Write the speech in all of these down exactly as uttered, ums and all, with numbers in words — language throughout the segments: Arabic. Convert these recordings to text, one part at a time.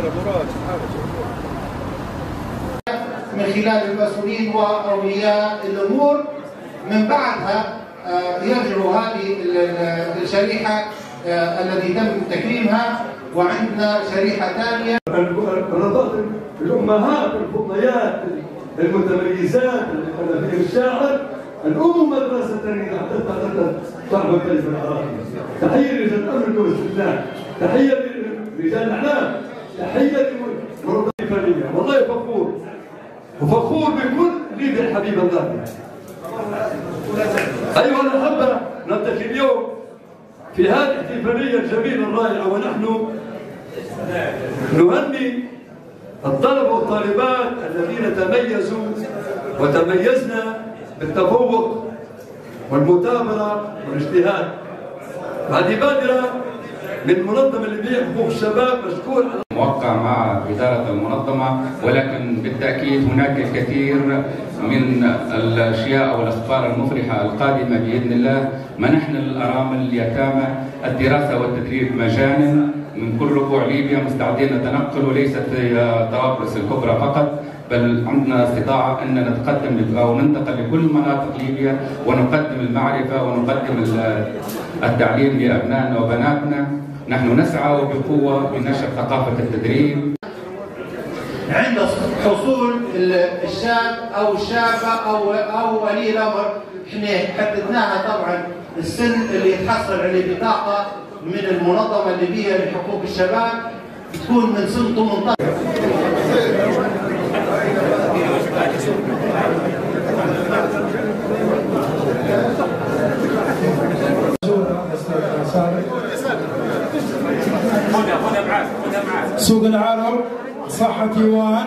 من خلال المسؤولين واولياء الامور. من بعدها يرجعوا هذه الشريحه التي تم تكريمها، وعندنا شريحه ثانيه الامهات الفضليات المتميزات اللي فيهم الشاعر. الام مدرسه اذا اعتدت صاحب الكلمه العراقيه. تحيه لرجال الامن والاستثناء، تحيه لرجال الاعلام، تحيه لمنظمه الفنيه. والله فخور وفخور بكل ليدر حبيب الله. ايها الاحبه، نلتقي اليوم في هذه الاحتفاليه الجميله الرائعه، ونحن نهني الطلبه والطالبات الذين تميزوا وتميزنا بالتفوق والمثابره والاجتهاد. هذه بادره من منظمه لبيع حقوق الشباب، مشكور موقع مع إدارة المنظمة، ولكن بالتأكيد هناك الكثير من الأشياء أو الأخبار المفرحة القادمة بإذن الله. منحنا للأرامل اليتامى الدراسة والتدريب مجانا من كل ربوع ليبيا، مستعدين نتنقل، وليست في طرابلس الكبرى فقط، بل عندنا استطاعة أن نتقدم أو ننتقل لكل مناطق ليبيا ونقدم المعرفة ونقدم التعليم لأبنائنا وبناتنا. نحن نسعى وبقوة لنشر ثقافة التدريب. عند حصول الشاب أو الشابة أو أو ولي الأمر، احنا حددناها طبعا السن اللي يتحصل عليه بطاقة من المنظمة الليبية لحقوق الشباب تكون من سن ثمانية عشر. سوق العرب، صحة ايوان،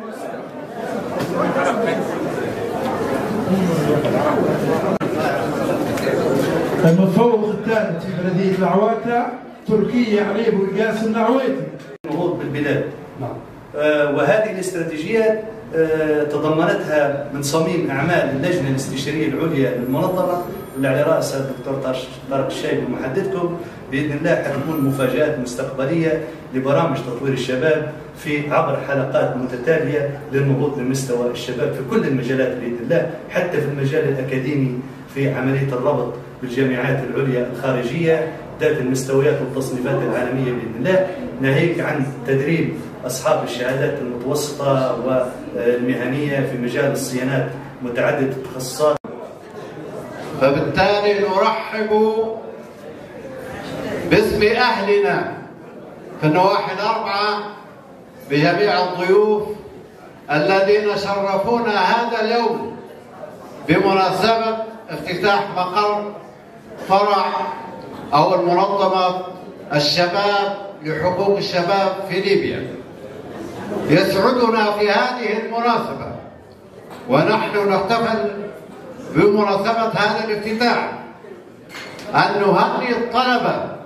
المتفوق الثالث في بلدية العواتة تركيا عليب والقاسم العويتي. النهوض بالبلاد. آه وهذه الاستراتيجيات آه تضمنتها من صميم اعمال اللجنه الاستشاريه العليا للمنظمه، واللي على راسها الدكتور طارق الشايب ومحدثكم. باذن الله حتكون مفاجات مستقبليه لبرامج تطوير الشباب في عبر حلقات متتاليه للنهوض بمستوى الشباب في كل المجالات باذن الله، حتى في المجال الاكاديمي في عمليه الربط بالجامعات العليا الخارجيه ذات المستويات والتصنيفات العالميه باذن الله، ناهيك عن تدريب اصحاب الشهادات المتوسطه والمهنيه في مجال الصيانات متعدده التخصصات. فبالتالي نرحب باسم اهلنا في النواحي الاربعه بجميع الضيوف الذين شرفونا هذا اليوم بمناسبه افتتاح مقر فرع او المنظمه الشباب لحقوق الشباب في ليبيا. يسعدنا في هذه المناسبه ونحن نحتفل بمناسبه هذا الافتتاح ان نهنئ الطلبه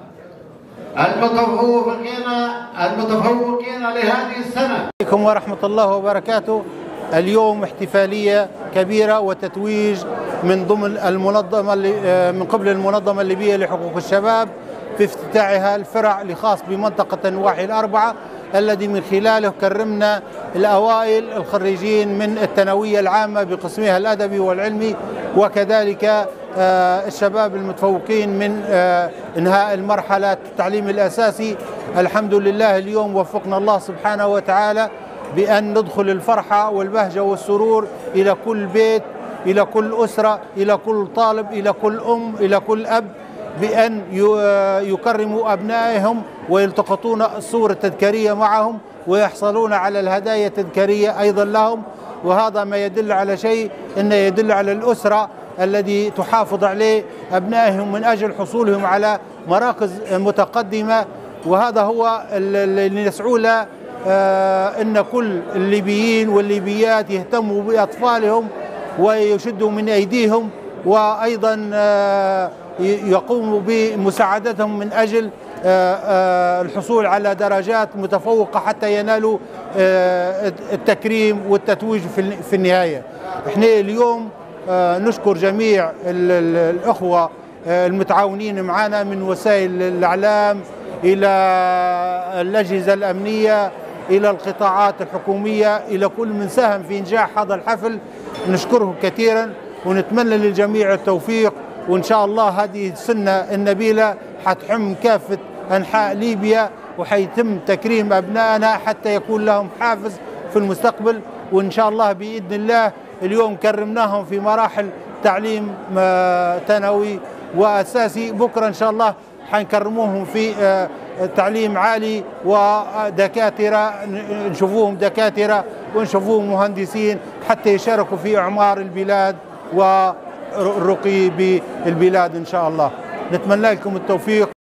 المتفوقين المتفوقين لهذه السنه. عليكم ورحمه الله وبركاته. اليوم احتفاليه كبيره وتتويج من ضمن المنظمه من قبل المنظمه الليبيه لحقوق الشباب في افتتاحها الفرع الخاص بمنطقه النواحي الاربعه، الذي من خلاله كرمنا الاوائل الخريجين من الثانويه العامه بقسمها الادبي والعلمي، وكذلك الشباب المتفوقين من انهاء المرحله التعليم الاساسي. الحمد لله اليوم وفقنا الله سبحانه وتعالى بأن ندخل الفرحة والبهجة والسرور إلى كل بيت، إلى كل أسرة، إلى كل طالب، إلى كل أم، إلى كل أب، بأن يكرموا أبنائهم ويلتقطون الصور التذكارية معهم ويحصلون على الهدايا التذكارية أيضا لهم. وهذا ما يدل على شيء، إنه يدل على الأسرة الذي تحافظ عليه أبنائهم من أجل حصولهم على مراكز متقدمة. وهذا هو اللي نسعوا له، إن كل الليبيين والليبيات يهتموا بأطفالهم ويشدوا من أيديهم، وأيضا يقوموا بمساعدتهم من أجل الحصول على درجات متفوقة حتى ينالوا التكريم والتتويج في النهاية. احنا اليوم نشكر جميع الأخوة المتعاونين معنا من وسائل الإعلام إلى الأجهزة الأمنية إلى القطاعات الحكومية، إلى كل من ساهم في إنجاح هذا الحفل، نشكره كثيرا ونتمنى للجميع التوفيق. وإن شاء الله هذه السنة النبيلة حتحم كافة أنحاء ليبيا، وحيتم تكريم أبنائنا حتى يكون لهم حافز في المستقبل. وإن شاء الله بإذن الله اليوم كرمناهم في مراحل تعليم ثانوي وأساسي، بكرة إن شاء الله حنكرموهم في تعليم عالي ودكاترة، نشوفوهم دكاترة ونشوفوهم مهندسين حتى يشاركوا في إعمار البلاد والرقي بالبلاد إن شاء الله. نتمنى لكم التوفيق.